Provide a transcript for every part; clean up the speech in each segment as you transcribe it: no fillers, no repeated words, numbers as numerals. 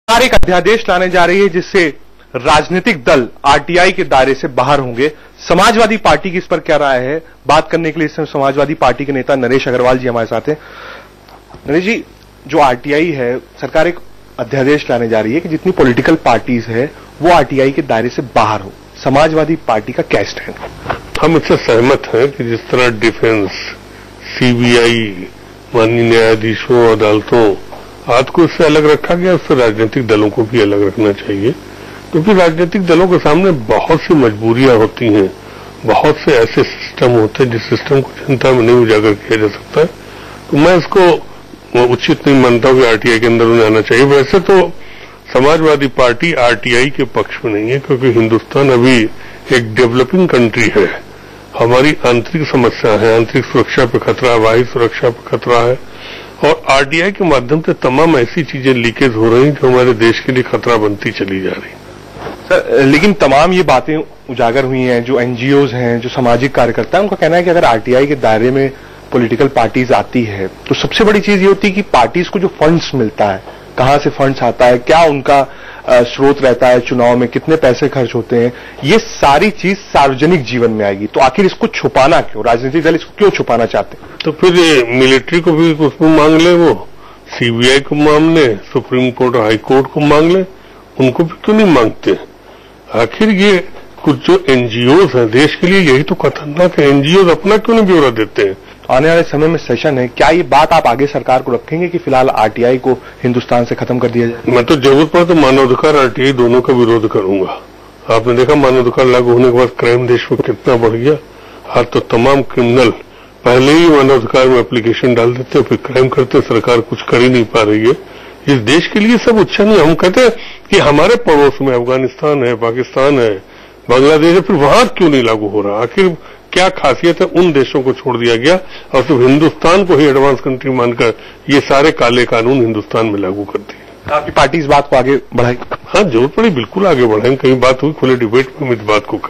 सरकार एक अध्यादेश लाने जा रही है जिससे राजनीतिक दल आरटीआई के दायरे से बाहर होंगे। समाजवादी पार्टी की इस पर क्या राय है, बात करने के लिए इस समाजवादी पार्टी के नेता नरेश अग्रवाल जी हमारे साथ हैं। नरेश जी, जो आरटीआई है, सरकार एक अध्यादेश लाने जा रही है कि जितनी पॉलिटिकल पार्टीज है वो आरटीआई के दायरे से बाहर हो। समाजवादी पार्टी का क्या स्टैंड है? हम इससे सहमत हैं कि जिस तरह डिफेंस, सीबीआई, माननीय न्यायाधीशों, अदालतों आदि को इससे अलग रखा गया, उससे राजनीतिक दलों को भी अलग रखना चाहिए, क्योंकि राजनीतिक दलों के सामने बहुत सी मजबूरियां होती हैं, बहुत से ऐसे सिस्टम होते हैं जिस सिस्टम को जनता में नहीं उजागर किया जा सकता है। तो मैं इसको उचित नहीं मानता हूं कि आरटीआई के अंदर उन्हें आना चाहिए। वैसे तो समाजवादी पार्टी आरटीआई के पक्ष में नहीं है, क्योंकि हिंदुस्तान अभी एक डेवलपिंग कंट्री है। हमारी आंतरिक समस्या है, आंतरिक सुरक्षा पे खतरा है, बाह्य सुरक्षा पे खतरा है, और आरटीआई के माध्यम से तमाम ऐसी चीजें लीकेज हो रही जो हमारे देश के लिए खतरा बनती चली जा रही। सर, लेकिन तमाम ये बातें उजागर हुई हैं, जो एनजीओज हैं, जो सामाजिक कार्यकर्ता हैं, उनका कहना है कि अगर आरटीआई के दायरे में पॉलिटिकल पार्टीज आती है तो सबसे बड़ी चीज ये होती है कि पार्टीज को जो फंड्स मिलता है, कहां से फंड्स आता है, क्या उनका स्रोत रहता है, चुनाव में कितने पैसे खर्च होते हैं, ये सारी चीज सार्वजनिक जीवन में आएगी। तो आखिर इसको छुपाना क्यों? राजनीतिक दल इसको क्यों छुपाना चाहते हैं? तो फिर मिलिट्री को भी उसमें मांग ले, वो सीबीआई को मांग ले, सुप्रीम कोर्ट और हाई कोर्ट को मांग ले, उनको भी क्यों नहीं मांगते? आखिर ये कुछ जो एनजीओज हैं देश के लिए, यही तो खतरनाक है। एनजीओज अपना क्यों नहीं ब्यौरा देते हैं? आने वाले समय में सेशन है, क्या ये बात आप आगे सरकार को रखेंगे कि फिलहाल आरटीआई को हिंदुस्तान से खत्म कर दिया जाए? मैं तो जरूरत पड़े तो मानवाधिकार, आरटीआई दोनों का विरोध करूंगा। आपने देखा मानवाधिकार लागू होने के बाद क्राइम देश में कितना बढ़ गया। आज तो तमाम क्रिमिनल पहले ही मानवाधिकार में एप्लीकेशन डाल देते हैं, फिर क्राइम करते, सरकार कुछ कर ही नहीं पा रही है। इस देश के लिए सब अच्छा नहीं। हम कहते हैं कि हमारे पड़ोस में अफगानिस्तान है, पाकिस्तान है, बांग्लादेश है, फिर वहां क्यों नहीं लागू हो रहा? आखिर क्या खासियत है उन देशों को छोड़ दिया गया और सिर्फ हिंदुस्तान को ही एडवांस कंट्री मानकर ये सारे काले कानून हिंदुस्तान में लागू कर दिए? आपकी पार्टी इस बात को आगे बढ़ाएगी? हाँ, जरूरत पड़ी बिल्कुल आगे बढ़ाएंगे। कहीं बात हुई खुले डिबेट में इस बात को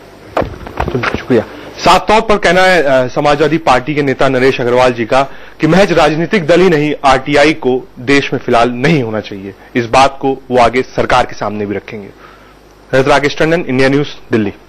कहेंगे। तो शुक्रिया। साफ तौर पर कहना है समाजवादी पार्टी के नेता नरेश अग्रवाल जी का कि महज राजनीतिक दल ही नहीं, आरटीआई को देश में फिलहाल नहीं होना चाहिए। इस बात को वो आगे सरकार के सामने भी रखेंगे। Rakesh Tandon, India news, Delhi.